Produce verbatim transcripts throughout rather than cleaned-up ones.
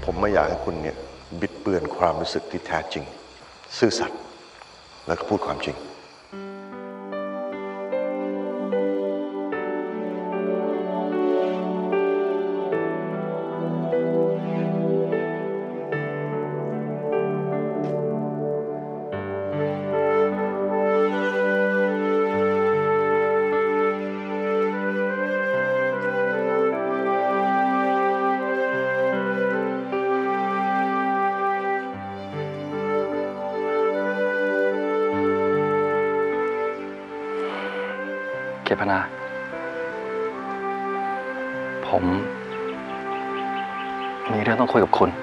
ผมไม่อยากให้คุณเนี่ยบิดเบือนความรู้สึกที่แท้จริงซื่อสัตย์แล้วก็พูดความจริงเกพนาผมมีเรื่องต้องคุยกับคุณ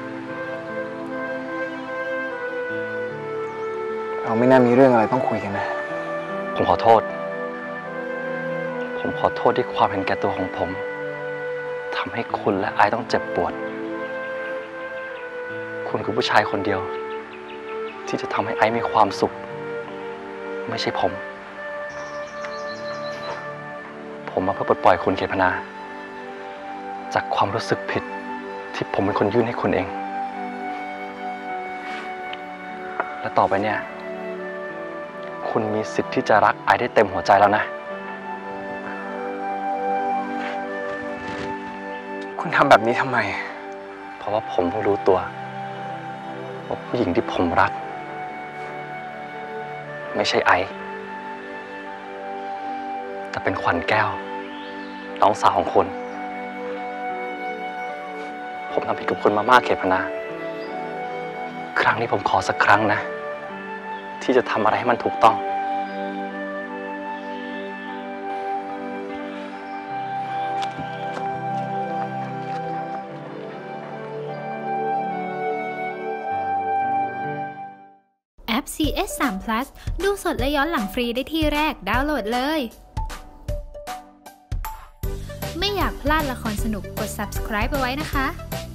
เราไม่น่ามีเรื่องอะไรต้องคุยกันนะผมขอโทษผมขอโทษที่ความเห็นแก่ตัวของผมทำให้คุณและไอต้องเจ็บปวดคุณคือผู้ชายคนเดียวที่จะทำให้ไอมีความสุขไม่ใช่ผมผมมาเพื่อปลดปล่อยคุณเกพนาจากความรู้สึกผิดที่ผมเป็นคนยื่นให้คุณเองและต่อไปเนี่ยคุณมีสิทธิ์ที่จะรักไอได้เต็มหัวใจแล้วนะคุณทำแบบนี้ทำไมเพราะว่าผมเพิ่งรู้ตัวว่าผู้หญิงที่ผมรักไม่ใช่ไอแต่เป็นขวัญแก้วน้องสาวของคุณผมทำผิดกับคุณมามากเขตพนาครั้งนี้ผมขอสักครั้งนะที่จะทำอะไรให้มันถูกต้องแอป ซี เอส ทรี พลัส ดูสดและย้อนหลังฟรีได้ที่แรกดาวน์โหลดเลยไม่อยากพลาดละครสนุกกด ซับสไครบ์ เอาไว้นะคะ